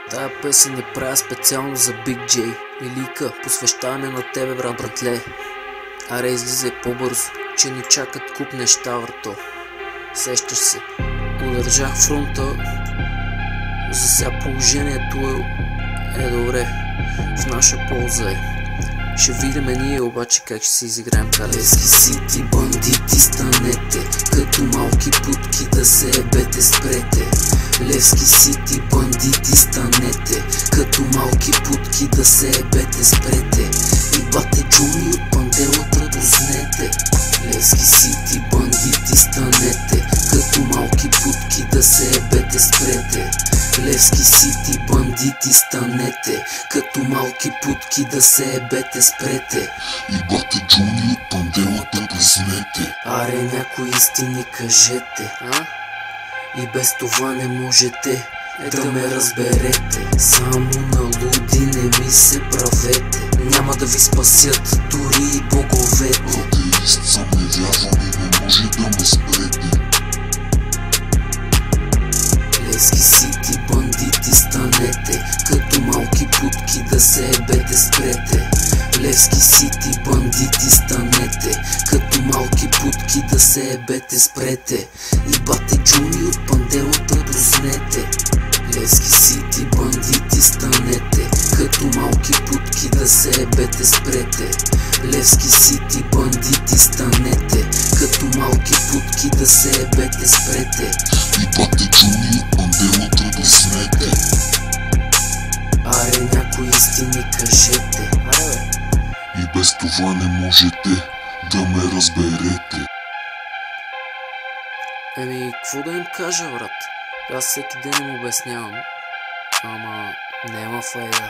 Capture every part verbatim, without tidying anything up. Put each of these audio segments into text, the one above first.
Тая песен не правя специално за Big J. Илийка, посвещаваме на тебе, брат, братле. Аре, излизай по-бързо, че ни чакат куп неща, врато. Сещаш се, удържах фронта. За сега положението е, е добре, в наша полза е. Ще видиме ние обаче как ще си изиграем карта. Левски сити, бандити, станете, като малки путки да се ебете, спрете. Левски сити, бандити, станете, като малки путки да се ебете, спрете. И бате Джуни от панделата дознете. Левски сити, бандити, станете, като малки путки да се ебете, спрете. Левски сити, бандити, станете, като малки путки да се ебете, спрете. И бате Джуни от панделата дознете. Аре, някои истини кажете, А? и без това не можете да ме разберете. Само на луди не ми се правете, няма да ви спасят дори и боговете. Атеист съм, не вярвам и не може да ме спрете. Левски сити, бандити, станете, като малки путки да се ебете, спрете. Левски сити, бандити, станете, като малки путки да се ебете, спрете. И бате Джуни от панделата дознете. Левски сити, бандити, станете, като малки путки да се ебете, спрете. Левски сити, бандити, станете, като малки путки да се ебете, спрете. И бате Джуни от панделата дознете. Аре, някои истини кажете, Аре, бе. И без това не можете да ме разберете. Еми, какво да им кажа, брат? Аз всеки ден им обяснявам. Ама, нема файда.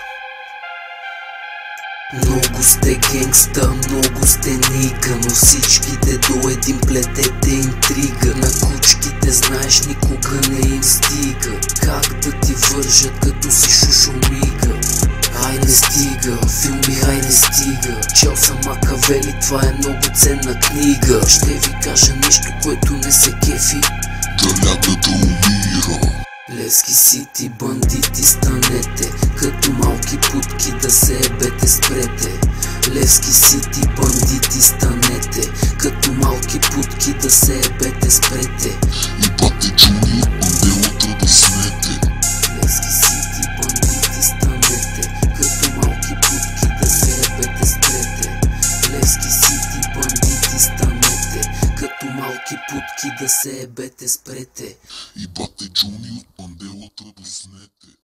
много сте генгста, много сте нига, но всичките до един плетете интрига. На кучките знаеш никога не им стига как да ти вържат като си шушумига. Ай не стига, филми ай не стига, чел съм Макавели, това е много ценна книга. Ще ви кажа нещо, което не се кефи, Да ляга да умира. Левски сити, бандити, станете, като малки путки да се ебете, спрете. Левски сити, бандити, станете, като малки путки да се ебете, спрете. И бате Джуни от панделата дознете. Левски сити, бандити, станете, като малки путки да се ебете, спрете. Левски сити, бандити, станете, като малки путки да се ебете, спрете. И бате Джуни от панделата дознете.